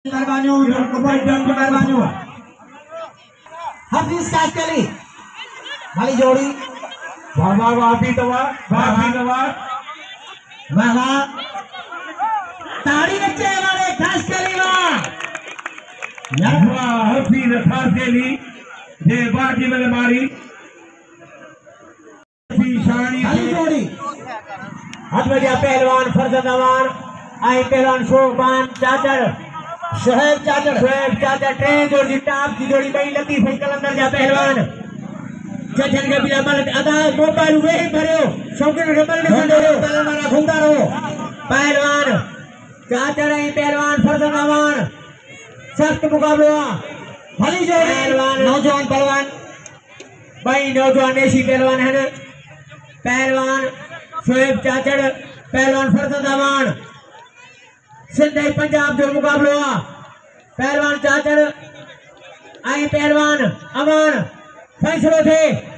हाफिज कास्केली भली जोड़ी ताड़ी बच्चे वाले कास्केली हाफिज कास्केली जे बाजी में मारी भली जोड़ी हथ बजा पहलवान फरजंद अमान आई पहलवान शोभान चाचड़ शोहेब चाचड़ ट्रेन जोड़ी टाप की जोड़ी बई लतीफ कलंदर जा पहलवान जजन के बिना मल अदा मोबाइल वे ही भरियो शौकीन रबल ने संडो पहलवान घूमता रहो पहलवान चाचड़ आई पहलवान फरजंद अमान सख्त मुकाबला भली जोड़ी पहलवान नौजवान पहलवान बई नौजवान देसी पहलवान है ना पहलवान शोएब चाचड़ पहलवान फरजंद अमान सिंधई पंजाब जो मुकाबलो पहलवान चाचड़ आई पहलवान अमान फैसलो थे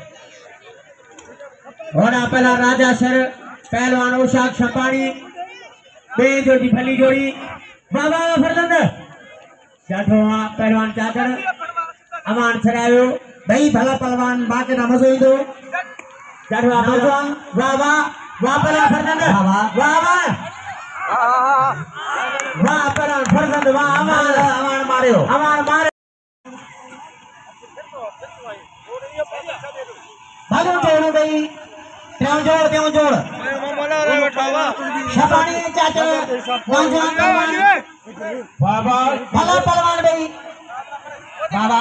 और पहला राजा सर पहलवान उशाक शपाणी बे जोड़ी भली जोड़ी बाबा फरजंद चाठो पहलवान चाचड़ अमान छड़ायो भाई भला पहलवान बाके ना मजो दो चाठो पहलवान बाबा वाह पहलवान फरजंद वाह पहलवान फरजंद वाह अमान मारियो अमान मारे भागो जोड़ गई त्यों जोड़ शपाणी चाचड़ नौजवान पहलवान बाबा भला पहलवान भाई बाबा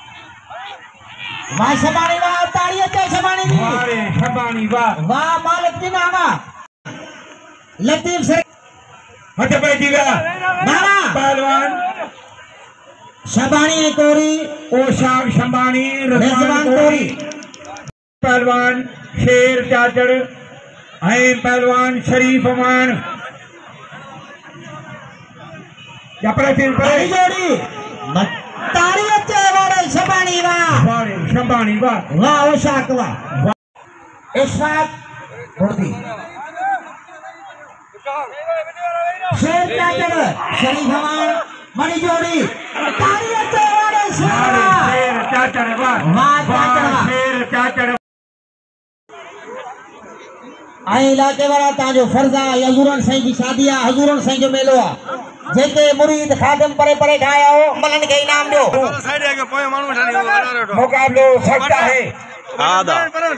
वाह शपाणी वाह ताड़ी अच्छे शपाणी दी शपाणी वाह वाह मालिक की नामा लतीफ से हट बैठीगा बाबा पहलवान शबानी कोरी ओशाक शंबानी रिजवान कोरी पहलवान शेर चाचड़ आई पहलवान शरीफ अमान बड़ी जोड़ी ताड़ी अच्छे वाले शबानी वाह शंबानी वाह वाह ओशाक वाह इशफाक होती शेर चाचड़ शरीफ अमान बड़ी जोड़ी ताड़ी अच्छे वाले शेर चाचड़ वाह शेर चाचड़ आई इलाके वाला ताजो फर्जा हजूरन साईं की शादी आ हजूरन साईं जो मेलो आ जेके मुरीद खादम परे परे ठाया हो मलन के इनाम दो साइड आके पोए मानू ठानी मुकाबलो सकता है आदा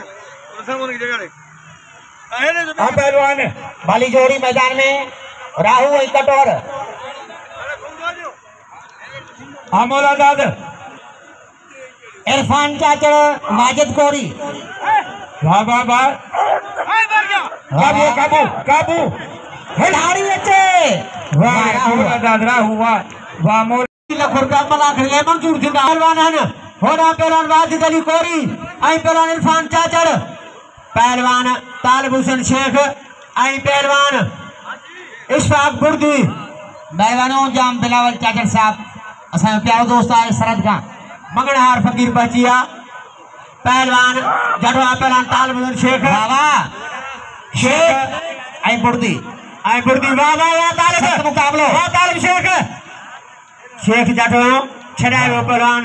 पहलवान भाली जोड़ी मैदान में राहु और कटोर अमोला दाद इरफान चाचड़ माजिद कोरी वाह वाह वाह काबू काबू काबू खिलाड़ी अच्छे वाह अमोला दाद राहु वाह वाह मोर लखुरका मलाख ले मंजूर थी पहलवान है होड़ा पहलवान वाजिद अली कोरी आई पहलवान इरफान चाचड़ पहलवान तालिब हुसैन शेख आई पहलवान इशफाक बुर्दी पहलवानों जाम बिलावल चाचड़ साहब असा प्यारो दोस्त आए सरद का मंगड़हार फकीर बचिया पहलवान जटवा पहलवान तालिब हुसैन शेख बाबा शेख आई बुर्दी वाह वाह वाह तालिब मुकाबलो वाह तालिब शेख जटवा छड़ाए वो पहलवान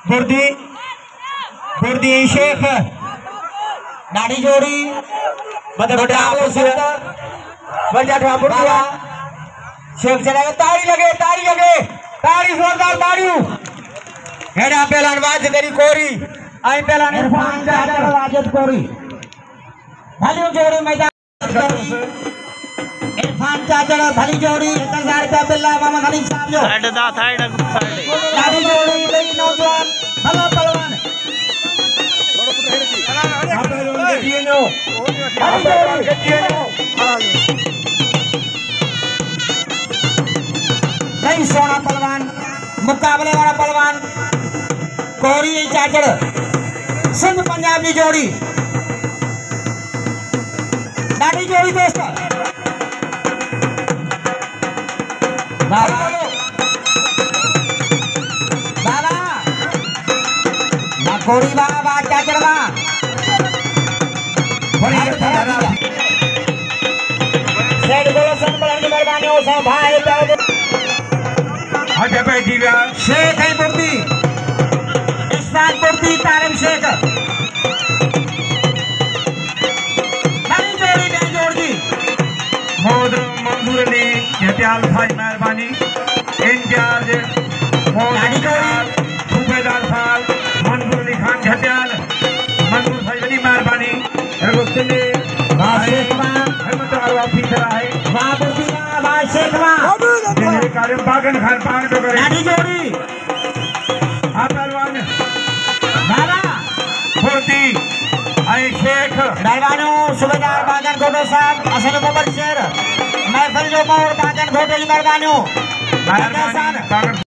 बुर्दी शेख दाढ़ी जोड़ी मुकाबलो शेख चलाएगा ताड़ी लगे ताड़ी जोरदार ताड़ियों हेडा पहलवान वाजिद अली कोरी आई पहलवान इरफान चाचड़ वाजिद कोरी भली जोड़ी मैदान इरफान चाचड़ भली जोड़ी 1000 रुपया बिल्ला मोहम्मद हनीफ साहब जो साइड दाढ़ी जोड़ी बड़ी नौजवान भला पहलवान नहीं सोना पहलवान मुकाबले वाला पहलवान कोरी चाचड़ सिंध पंजाब की जोड़ी दाढ़ी जोड़ी दोस्त बाबा ना कोरी बाबा चाचड़ बा सेठ बोलो सन बड़न की मेहरबानी हो सब भाई हज पइजी विया शेख ऐं बुर्दी इस्तान बुर्दी तारिम शेख नई जोड़ी नई जोड़ी मोहतरम मंजूर अली जतियाल साईं महिरबानी इंचार्ज ॾाढी जोड़ी सूबेदार साहब मंजूर अली खान जतियाल मंजूर साईं वॾी महिरबानी रुस्तने वाह शेख वाह हिम्मत वारो ऑफिसर आहे वाह बुर्दी वाह शेख वाह जंहिंजे कार्य बागन खान पाण पियो करे ॾाढी जोड़ी हा पहलवान बाबा फुर्ती ऐं शेख महिरबानी सूबेदार बागन घोटो साहब असन मोहम्मद शेर महफ़िल जो मोर बागन घोटो जी महिरबानी महिरबानी